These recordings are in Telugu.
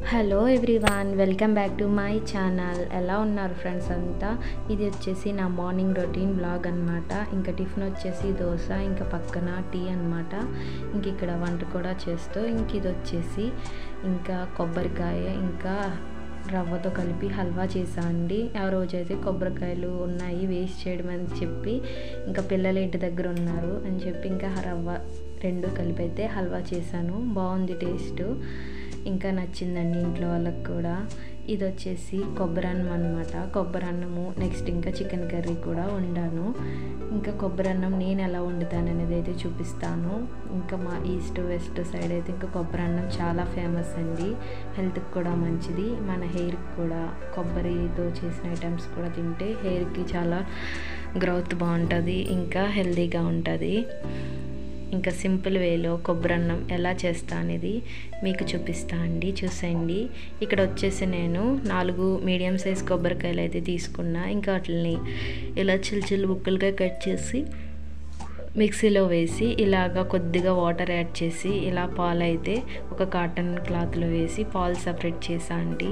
Hello everyone, welcome back to my channel. ఎలా ఉన్నారు ఫ్రెండ్స్ అంతా? ఇది వచ్చేసి నా మార్నింగ్ రొటీన్ బ్లాగ్ అనమాట. ఇంకా టిఫిన్ వచ్చేసి దోశ, ఇంకా పక్కన టీ అనమాట. ఇంక ఇక్కడ వంట కూడా చేస్తూ ఇది వచ్చేసి ఇంకా కొబ్బరికాయ ఇంకా రవ్వతో కలిపి హల్వా చేసా అండి. ఆ రోజైతే కొబ్బరికాయలు ఉన్నాయి వేస్ట్ చేయడం అని చెప్పి ఇంకా పిల్లలు ఇంటి దగ్గర ఉన్నారు అని చెప్పి ఇంకా రవ్వ రెండు కలిపి అయితే హల్వా చేశాను. బాగుంది టేస్ట్, ఇంకా నచ్చిందండి ఇంట్లో వాళ్ళకి కూడా. ఇది వచ్చేసి కొబ్బరి అన్నం అనమాట. కొబ్బరి అన్నము నెక్స్ట్ ఇంకా చికెన్ కర్రీ కూడా వండాను. ఇంకా కొబ్బరి అన్నం నేను ఎలా వండుతాను అనేది అయితే చూపిస్తాను. ఇంకా మా ఈస్ట్ వెస్ట్ సైడ్ అయితే ఇంకా కొబ్బరి అన్నం చాలా ఫేమస్ అండి. హెల్త్కి కూడా మంచిది, మన హెయిర్కి కూడా. కొబ్బరితో చేసిన ఐటమ్స్ కూడా తింటే హెయిర్కి చాలా గ్రోత్ బాగుంటుంది, ఇంకా హెల్తీగా ఉంటుంది. ఇంకా సింపుల్ వేలో కొబ్బరి అన్నం ఎలా చేస్తా అనేది మీకు చూపిస్తా అండి, చూసేయండి. ఇక్కడ వచ్చేసి నేను 4 మీడియం సైజ్ కొబ్బరికాయలు అయితే తీసుకున్నా. ఇంకా వాటిని ఇలా చిన్న ముక్కలుగా కట్ చేసి మిక్సీలో వేసి ఇలాగా కొద్దిగా వాటర్ యాడ్ చేసి ఇలా పాలు అయితే ఒక కాటన్ క్లాత్లో వేసి పాలు సపరేట్ చేసా అండి.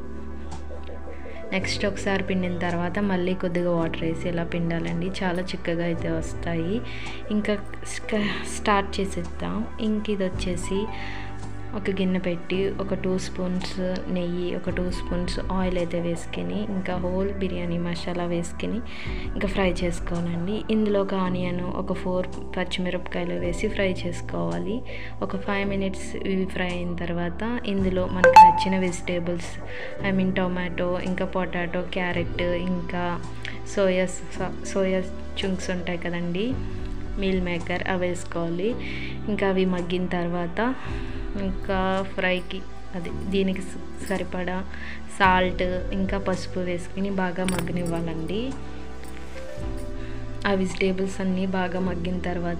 నెక్స్ట్ ఒకసారి పిండిన తర్వాత మళ్ళీ కొద్దిగా వాటర్ వేసి ఇలా పిండాలండి. చాలా చిక్కగా అయితే వస్తాయి. ఇంకా స్టార్ట్ చేసేద్దాం. ఇంక ఇది వచ్చేసి ఒక గిన్నె పెట్టి ఒక 2 స్పూన్స్ నెయ్యి, ఒక 2 స్పూన్స్ ఆయిల్ అయితే వేసుకొని ఇంకా హోల్ బిర్యానీ మసాలా వేసుకొని ఇంకా ఫ్రై చేసుకోవాలండి. ఇందులో ఒక ఆనియన్, ఒక 4 పచ్చిమిరపకాయలు వేసి ఫ్రై చేసుకోవాలి. ఒక 5 మినిట్స్ ఇవి ఫ్రై అయిన తర్వాత ఇందులో మనకు నచ్చిన వెజిటేబుల్స్, టొమాటో, ఇంకా పొటాటో, క్యారెట్, ఇంకా సోయా చుంక్స్ ఉంటాయి కదండి, మీల్ మేకర్, అవి వేసుకోవాలి. ఇంకా అవి మగ్గిన తర్వాత ఇంకా ఫ్రైకి దీనికి సరిపడా సాల్ట్ ఇంకా పసుపు వేసుకుని బాగా మగ్గనివ్వాలండి. ఆ వెజిటేబుల్స్ అన్నీ బాగా మగ్గిన తర్వాత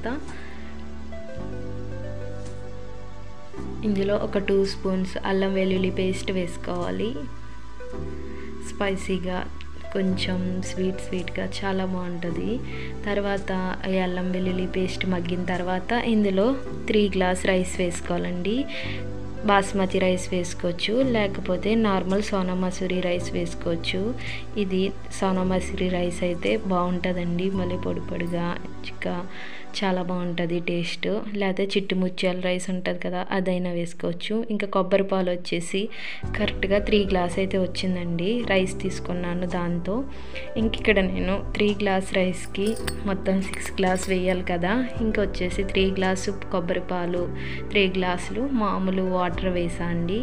ఇందులో ఒక 2 స్పూన్స్ అల్లం వెల్లుల్లి పేస్ట్ వేసుకోవాలి. స్పైసీగా కొంచెం స్వీట్గా చాలా బాగుంటుంది. తర్వాత ఈ అల్లం వెల్లుల్లి పేస్ట్ మగ్గిన తర్వాత ఇందులో 3 గ్లాస్ రైస్ వేసుకోవాలండి. బాస్మతి రైస్ వేసుకోవచ్చు, లేకపోతే నార్మల్ సోనా మసూరి రైస్ వేసుకోవచ్చు. ఇది సోనా మసూరి రైస్ అయితే బాగుంటుందండి, మళ్ళీ పొడిగా చాలా బాగుంటుంది టేస్ట్. లేకపోతే చిట్టి ముత్యాల రైస్ ఉంటుంది కదా, అదైనా వేసుకోవచ్చు. ఇంకా కొబ్బరి పాలు వచ్చేసి కరెక్ట్గా 3 గ్లాస్ అయితే వచ్చిందండి. రైస్ తీసుకున్నాను దాంతో. ఇంక ఇక్కడ నేను 3 గ్లాస్ రైస్కి మొత్తం 6 గ్లాస్ వేయాలి కదా. ఇంకా వచ్చేసి 3 గ్లాసు కొబ్బరి పాలు, 3 గ్లాసులు మామూలు వాటర్ వేసా అండి.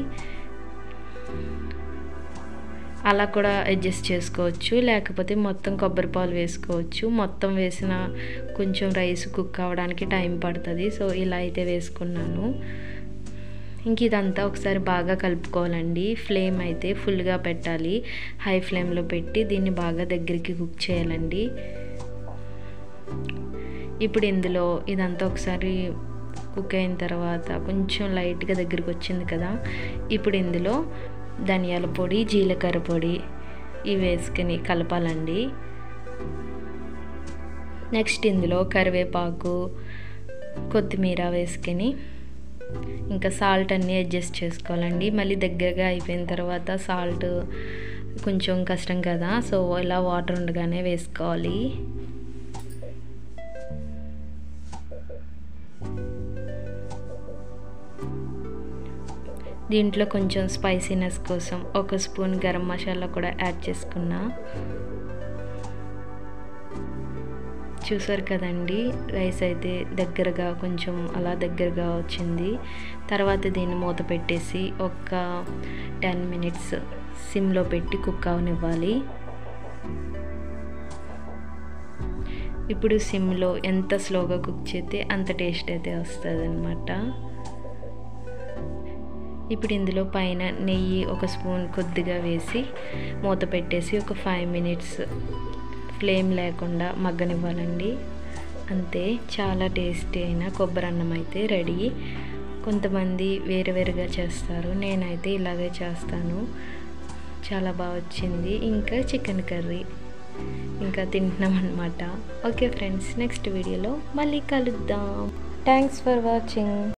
అలా కూడా అడ్జస్ట్ చేసుకోవచ్చు, లేకపోతే మొత్తం కొబ్బరి పాలు వేసుకోవచ్చు. మొత్తం వేసిన కొంచెం రైస్ కుక్ అవ్వడానికి టైం పడుతుంది. సో ఇలా అయితే వేసుకున్నాను. ఇంక ఇదంతా ఒకసారి బాగా కలుపుకోవాలండి. ఫ్లేమ్ అయితే ఫుల్గా పెట్టాలి, హై ఫ్లేమ్లో పెట్టి దీన్ని బాగా దగ్గరికి కుక్ చేయాలండి. ఇప్పుడు ఇందులో ఇదంతా ఒకసారి కుక్ అయిన తర్వాత కొంచెం లైట్గా దగ్గరికి వచ్చింది కదా, ఇప్పుడు ఇందులో ధనియాల పొడి, జీలకర్ర పొడి ఇవి వేసుకొని కలపాలండి. నెక్స్ట్ ఇందులో కరివేపాకు, కొత్తిమీర వేసుకొని ఇంకా సాల్ట్ అన్నీ అడ్జస్ట్ చేసుకోవాలండి. మళ్ళీ దగ్గరగా అయిపోయిన తర్వాత సాల్ట్ కొంచెం కష్టం కదా, సో ఇలా వాటర్ ఉండగానే వేసుకోవాలి. దీంట్లో కొంచెం స్పైసీనెస్ కోసం 1 స్పూన్ గరం మసాలా కూడా యాడ్ చేసుకున్నా. చూసారు కదండి, రైస్ అయితే కొంచెం అలా దగ్గరగా వచ్చింది. తర్వాత దీన్ని మూత పెట్టేసి ఒక 10 మినిట్స్ సిమ్లో పెట్టి కుక్ అవనివ్వాలి. ఇప్పుడు సిమ్లో ఎంత స్లోగా కుక్ చేస్తే అంత టేస్ట్ అయితే వస్తుంది అన్నమాట. ఇప్పుడు ఇందులో పైన నెయ్యి 1 స్పూన్ కొద్దిగా వేసి మూత పెట్టేసి ఒక 5 మినిట్స్ ఫ్లేమ్ లేకుండా మగ్గనివ్వాలండి. అంతే, చాలా టేస్టీ అయిన కొబ్బరి అన్నం అయితే రెడీ. కొంతమంది వేరుగా చేస్తారు, నేనైతే ఇలాగే చేస్తాను. చాలా బాగా వచ్చింది. ఇంకా చికెన్ కర్రీ ఇంకా తింటున్నాం అన్నమాట. ఓకే ఫ్రెండ్స్, నెక్స్ట్ వీడియోలో మళ్ళీ కలుద్దాం. Thanks for watching.